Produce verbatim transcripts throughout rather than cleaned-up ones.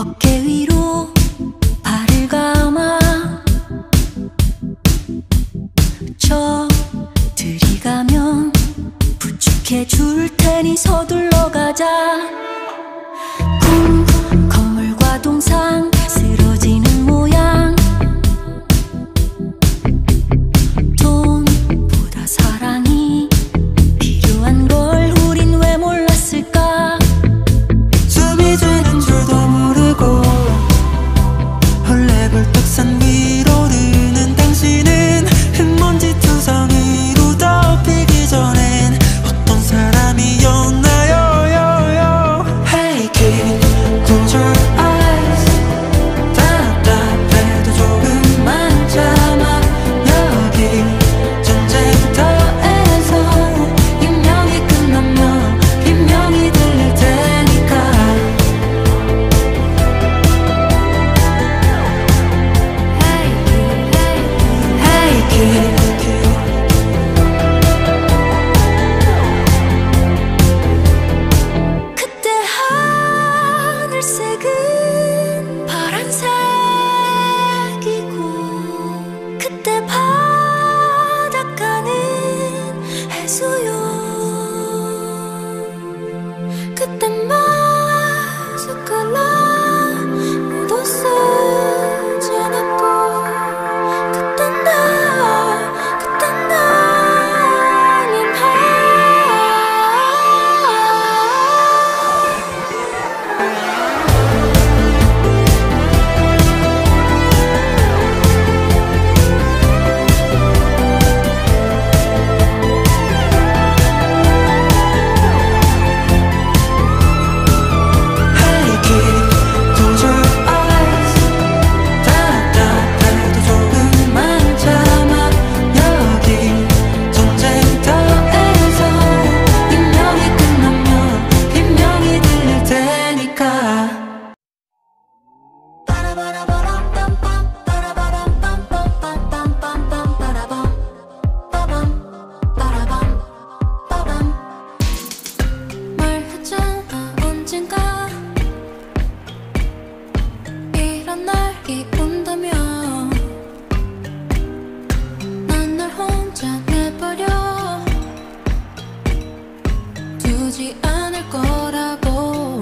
어깨 위로 발을 감아 저 들이가면 부축해 줄 테니 서둘러 가자. 꿈, 건물과 동상 쓰러지는 모양 돈보다 사랑이 필요한 걸 우린 왜 몰랐을까. 숨이 되는 줄도 모르고 헐레벌떡 산 위로 오르는 당신은 흙먼지 투성이로 덮이기 전엔 어떤 사람이었나요? Hey kid, close your eyes. 답답해도 조금만 참아. 여기 전쟁터에서 인명이 끝나면 비명이 들릴 테니까. Hey kid, 그때 하늘색은 파란색이고 그때 바닷가는 해수욕 그때 마스카라 묻었어 지났고 그땐 나 그땐 나는 하 hey kid, close your eyes. 답답해도 조금만 참아. 여기 전쟁터에서 인명이 끝나면 비명이 들릴 테니까. 말했잖아 언젠가 이런 날이 온다면 난 널 혼자 내버려 두지 않을 거라고.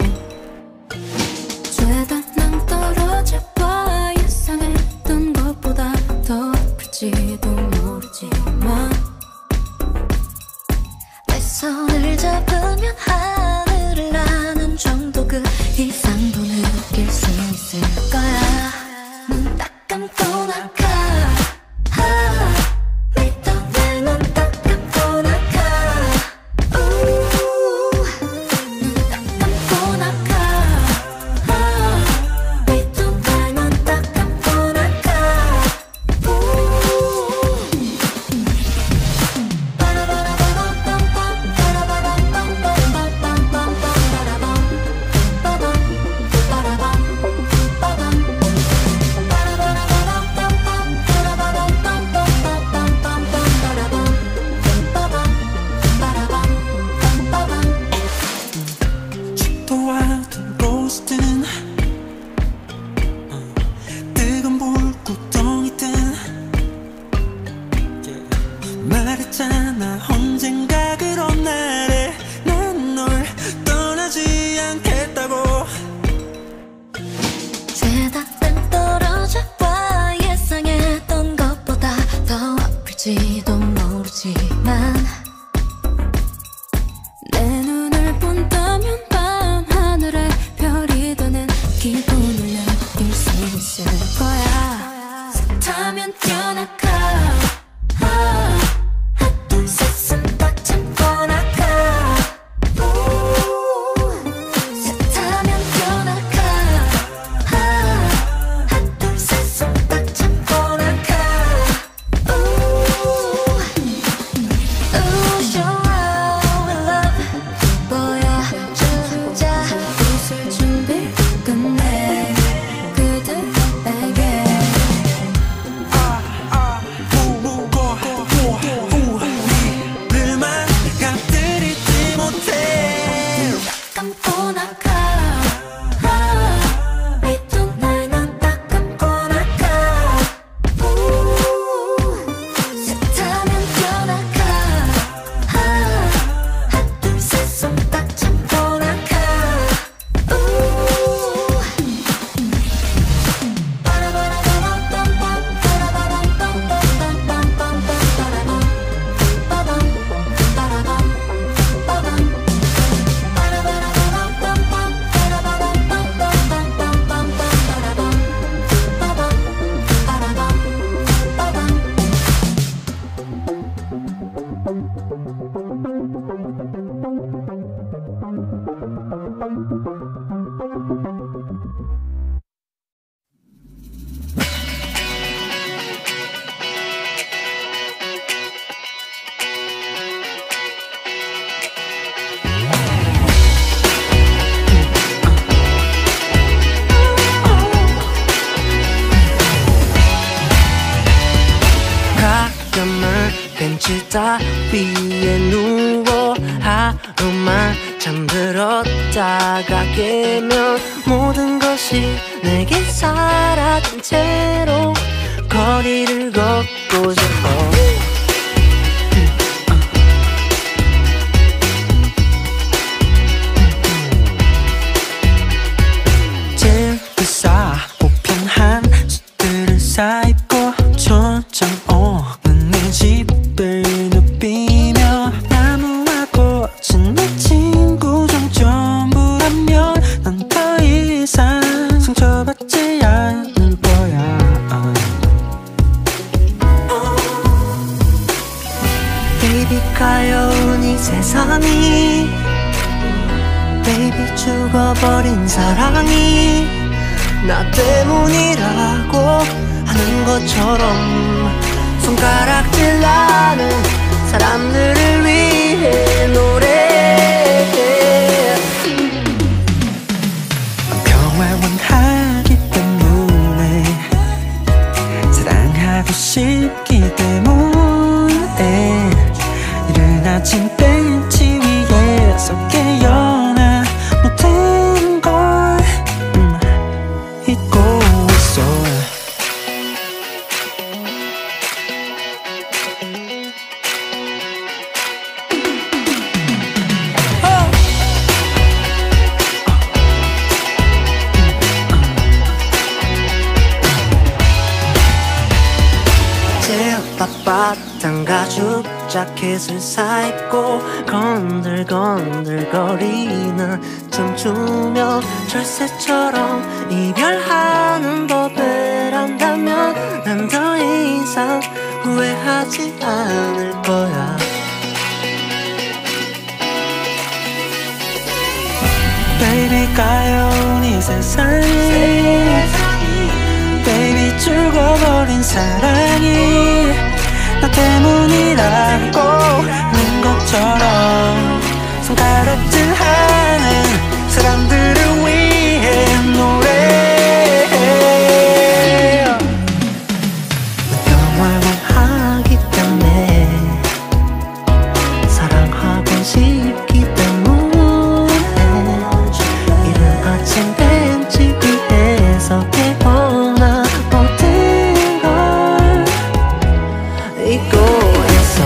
죄다 낭떠러져봐 예상했던 것보다 더 아플지도 모르지만 내 손을 잡으면 하늘을 나는 정도 그 이상도 느낄 수 있을 거야. 눈 딱 감고 나가 아, 믿던 내 눈 딱 감고 나가 우, 눈 딱 감고 나가 아, 믿던 내 눈 딱 감고 나가 우. 춥도와둔 로스트는 뜨거운 불구덩이든 말했잖아 언젠가 그런 날에 난 널 떠나지 않겠다고. 죄다 떨어져봐 예상했던 것보다 더 아플지도 모르지만 내 눈을 본다면 밤하늘에 별이 되는 기분을 느낄 수 있을 거야. 스타면 뛰어나가 아, 하나 둘 셋 숨 딱 참고 나가 우, 스타면 뛰어나가 아, 하나 둘 셋 숨 딱 참고 나가 우, 우, show our love 보여주자 웃을 준비 끝내 바다 위에 누워 하루만 잠들었다가 깨면 모든 것이 내게 사라진 채로 거리를 걷고 싶어. 제일 비싸 보편한 숫들을 쌓이고 초장 없는 내 집을 누비며 나무와 꽃은 내 친구 중 전부라면 난 더 이상 상처받지 않을 거야. Baby 가여운 이 세상이 Baby 죽어버린 사랑이 나 때문이라고 하는 것처럼 손가락질 나는 사람들을 위해 노래해. 평화 원하기 때문에 사랑하고 싶기 때문에 이른 아침 벤치 위에서 깨어나 모든 걸 음, 잊고 있어. 제일 빳빳한 가죽 자켓을 사입고 건들건들거리는 춤추며 철새처럼 이별하는 법을 안다면 난 더 이상 후회하지 않을 거야. Baby 가여운 이 세상이 Baby 죽어버린 사랑이 나 때문이라고 하는 것처럼 손가락질하는 사람들을 위해 노래해. 영원을 하기 때문에 사랑하고 싶기 때문에 이른 아침 벤치 위에서 깨어나 모든 걸 잊고 있어.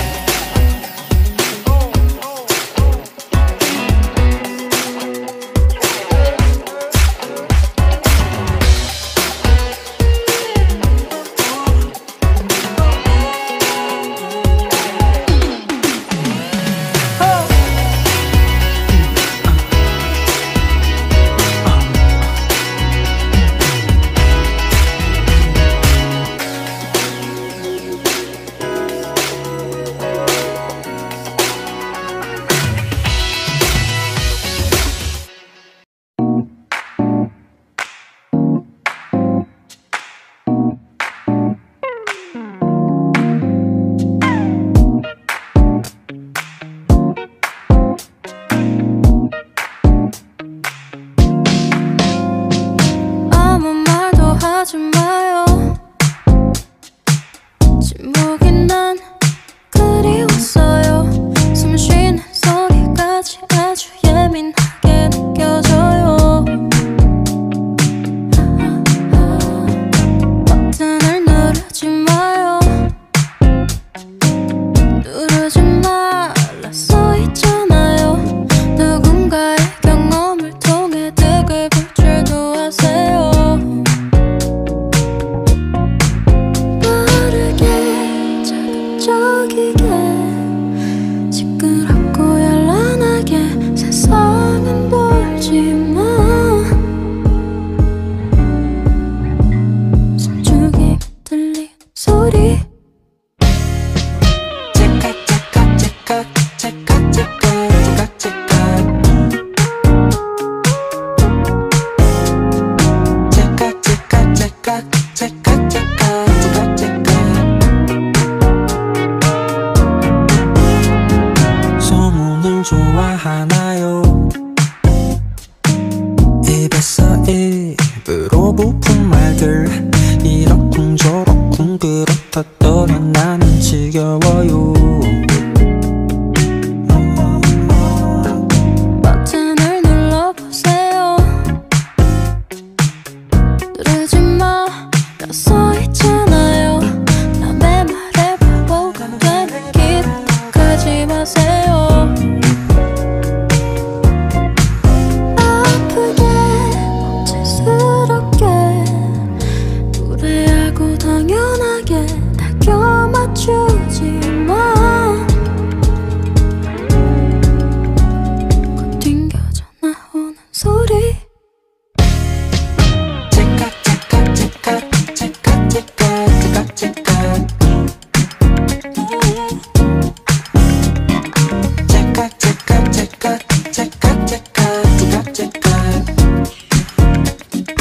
아무 말도 하지 마요. 침묵이 난 그리웠어요. 숨 쉬는 소리까지 아주 예민하게 느껴져요. 버튼을 누르지 마요. 누르지 말라 써있잖아요. 누군가의 경험을 통해 득을 볼 줄도 아세요. 빠르게 자극적이게 시끄럽고 연란하게 세상은 멀지만 숨죽이 들리는 소리 소문을 좋아하나요? 입에서 입으로 부푼 말들 이러쿵저러쿵 그렇다 떠나 나는 지겨워요.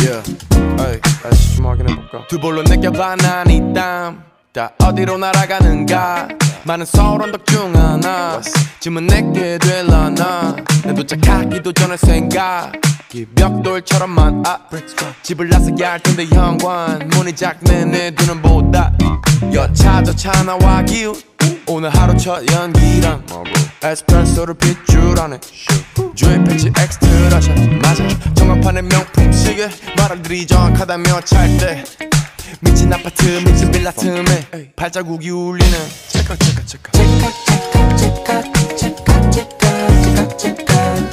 Yeah, 에이, 다시 좀 확인해볼까. 두 볼로 느껴봐 난 이 땀 다 어디로 날아가는가. 많은 서울 언덕 중 하나 짐은 내게 될라나. 난 도착하기도 전에 생각이 벽돌처럼 많아. 집을 나서야 할 텐데 현관 문이 작네 내 눈은 보다. 여차저차 나와 기운 오늘 하루 첫 연기랑 에스프레소를 핏줄 안에 주의 패치 엑스트라샷 맞아. 정합판의 명품 시계 말들이 정확하다며 찰때 미친 아파트 미친 빌라 틈에 발자국이 울리는 체크 체크 체크 체크 체크 체크 체크 체크 체크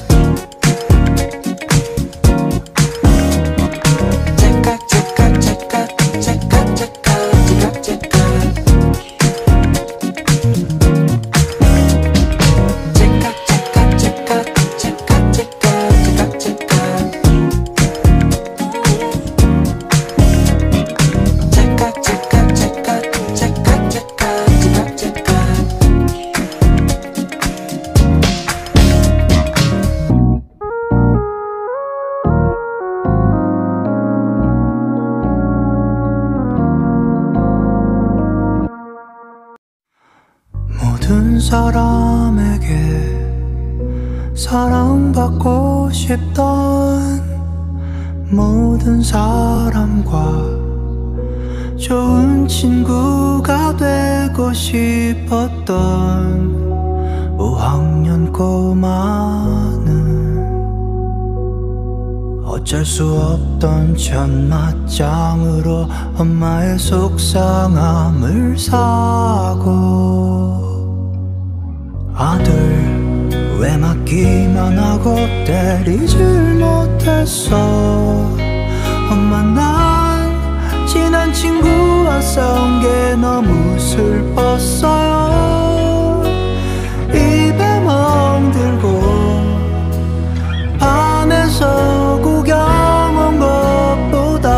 모든 사람에게 사랑받고 싶던 모든 사람과 좋은 친구가 되고 싶었던 오 학년 꼬마는 어쩔 수 없던 첫 맞짱으로 엄마의 속상함을 사고 아들 왜 맞기만 하고 때리질 못했어. 엄마 난 친한 친구와 싸운 게 너무 슬펐어요. 입에 멍들고 반에서 구경 온 것보다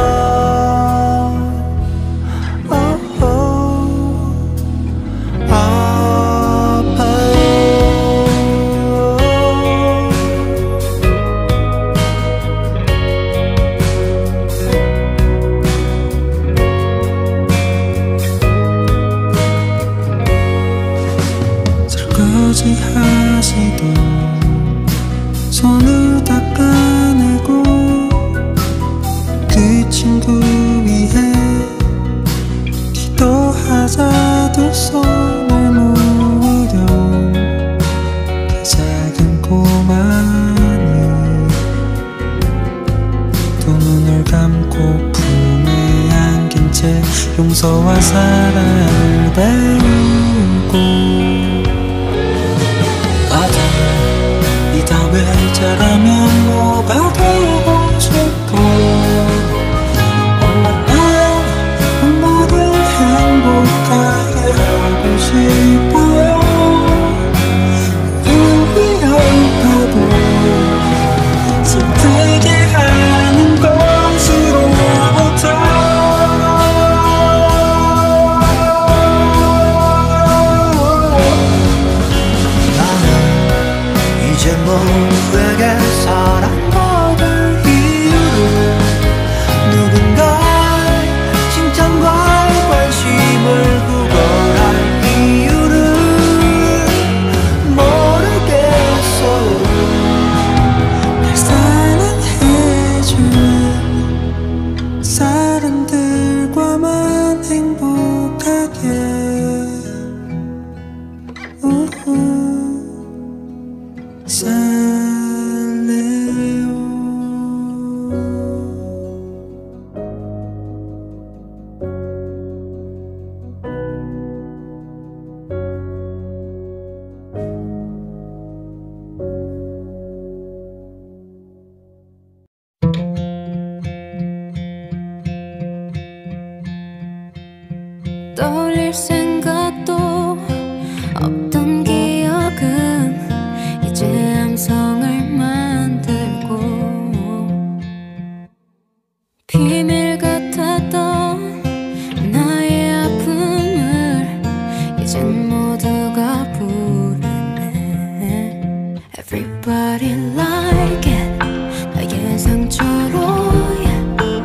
하시도 손을 닦아내고 그 친구 위해 기도하자도 손을 모으던 그 작은 꼬마는 두 눈을 감고 품에 안긴 채 용서와 사랑을 배우고 이다 왜 자라면 뭐가 되고 싶어. 엄마 난 엄마를 행복하게 하고 싶어요. 우리 아빠도 슬프게 하는 것으로부터 이제 모두에게 사랑받을 이유를 누군가 칭찬과 관심을 구걸할 이유를 모르겠어요. 날 사랑해주는 사람들과만 행복하게 우후. 떠올릴 생각도 없던 기억은 이제 함성을 만들고 비밀 같았던 나의 아픔을 이젠 모두가 부르네. Everybody like it 나의 상처로 yeah.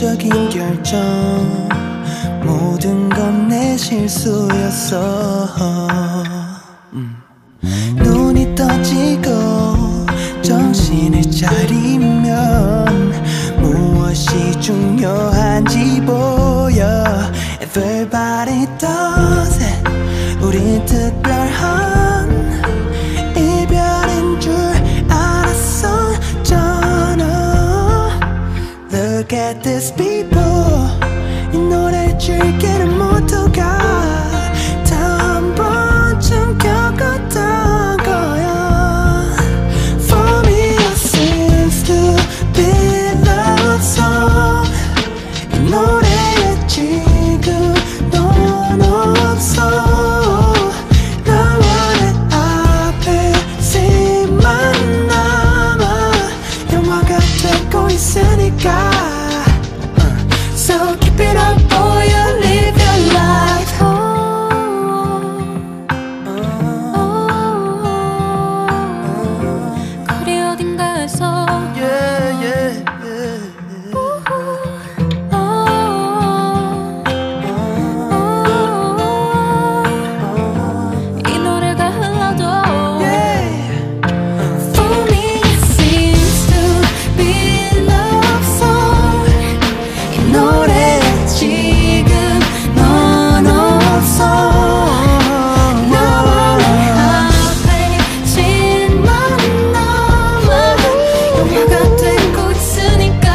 순간적인 결정 모든 건 내 실수였어. 음. 눈이 떠지고 정신을 차리면 무엇이 중요한지 보여. Everybody does it. 우린 특별한 이별인 줄 알았었잖아. Look at these people. 이 노래를 즐기는 모두가 다 한 번쯤 겪었던 거야. For me it seems to be love song. 이 노래에 지금 넌 없어. 나와의 앞에 씬만 남아 영화가 되고 있으니까. So keep it up boy, you live your life. Oh, oh, oh, oh. 거리 어딘가에서 yeah, yeah, yeah. oh, oh, oh. 이 노래가 흘러도 For me it seems to be love song. 이 노래에 지금 넌 없어. 나와의 앞에 씬만 남아 영화가 되고 있으니까.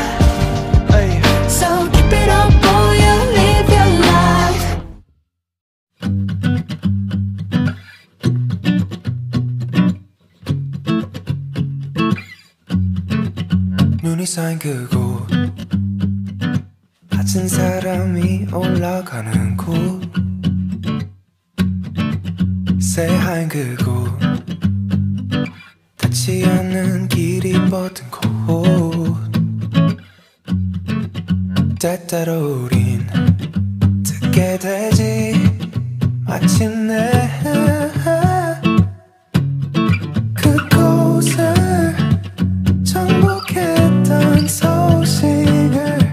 So keep it up boy, you live your life. 눈이 쌓인 그곳 같은 사람이 올라가는 곳 새하얀 그곳 닿지 않는 길이 뻗은 곳 때때로 우린 듣게 되지 마침내 그곳을 정복했던 소식을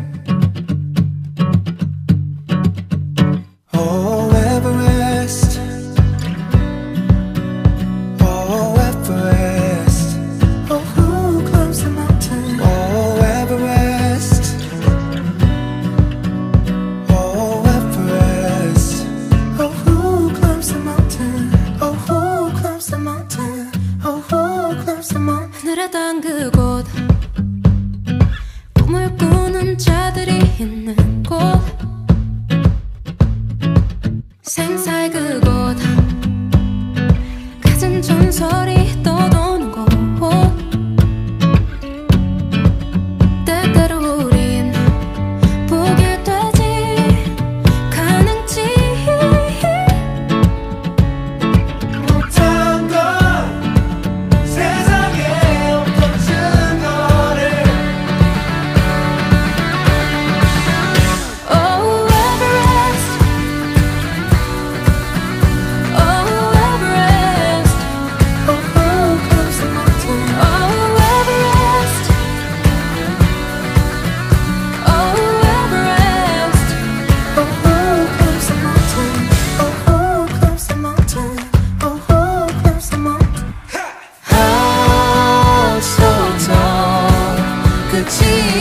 Oh Everest Oh Everest Oh, who climbs the mountain? Oh Everest Oh Everest Oh, who climbs the mountain? Oh, who climbs the mountain? Oh, who climbs the mountain? 하늘에 닿은 그곳 꿈을 꾸는 자들이 있는 곳 생사의 그곳 가진 전설이 떠도는 곳 때때로 우린 보게 되지 가능치 못한 건 세상에 없던 증거를 Oh Everest Oh Everest Oh who climbs the mountain Oh Everest Oh Everest Oh who climbs the mountain Oh who climbs the mountain Oh who climbs the mountain How so tall 끝이